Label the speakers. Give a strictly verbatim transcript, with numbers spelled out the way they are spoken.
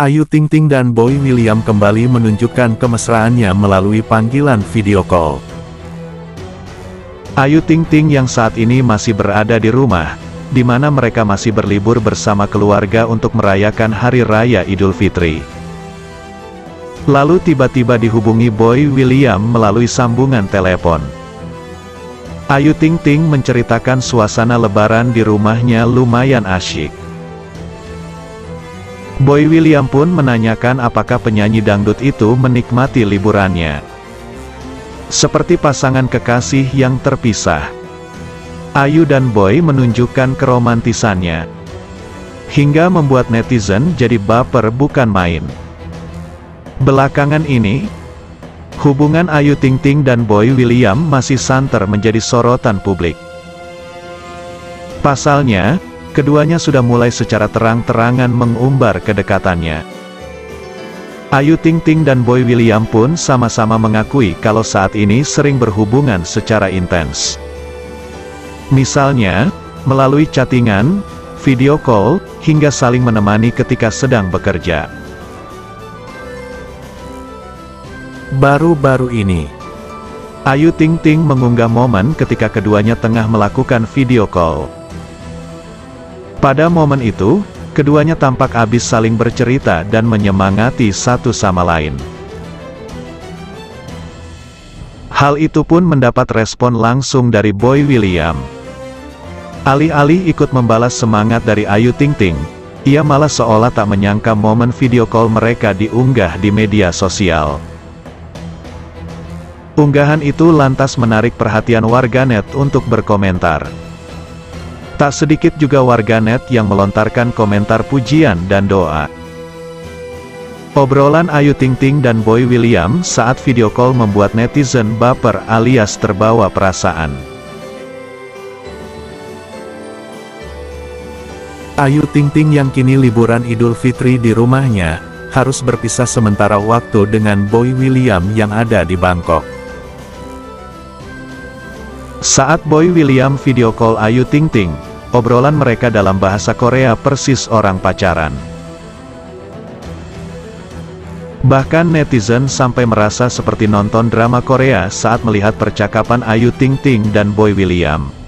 Speaker 1: Ayu Ting Ting dan Boy William kembali menunjukkan kemesraannya melalui panggilan video call.
Speaker 2: Ayu Ting Ting yang saat ini masih berada di rumah, di mana mereka masih berlibur bersama keluarga untuk merayakan Hari Raya Idul Fitri. Lalu tiba-tiba dihubungi Boy William melalui sambungan telepon. Ayu Ting Ting menceritakan suasana lebaran di rumahnya lumayan asyik. Boy William pun menanyakan apakah penyanyi dangdut itu menikmati liburannya. Seperti pasangan kekasih yang terpisah, Ayu dan Boy menunjukkan keromantisannya, hingga membuat netizen jadi baper bukan main. Belakangan ini, hubungan Ayu Ting Ting dan Boy William masih santer menjadi sorotan publik. Pasalnya, keduanya sudah mulai secara terang-terangan mengumbar kedekatannya. Ayu Ting Ting dan Boy William pun sama-sama mengakui kalau saat ini sering berhubungan secara intens. Misalnya, melalui chattingan, video call, hingga saling menemani ketika sedang bekerja.
Speaker 1: Baru-baru ini,
Speaker 2: Ayu Ting Ting mengunggah momen ketika keduanya tengah melakukan video call. Pada momen itu, keduanya tampak habis saling bercerita dan menyemangati satu sama lain. Hal itu pun mendapat respon langsung dari Boy William. Alih-alih ikut membalas semangat dari Ayu Ting Ting, ia malah seolah tak menyangka momen video call mereka diunggah di media sosial. Unggahan itu lantas menarik perhatian warganet untuk berkomentar. Tak sedikit juga warganet yang melontarkan komentar pujian dan doa. Obrolan Ayu Ting Ting dan Boy William saat video call membuat netizen baper alias terbawa perasaan.
Speaker 1: Ayu Ting Ting yang kini liburan Idul Fitri di rumahnya, harus berpisah sementara waktu dengan Boy William yang ada di Bangkok. Saat Boy William video call Ayu Ting Ting, obrolan mereka dalam bahasa Korea persis orang pacaran. Bahkan netizen sampai merasa seperti nonton drama Korea saat melihat percakapan Ayu Ting Ting dan Boy William.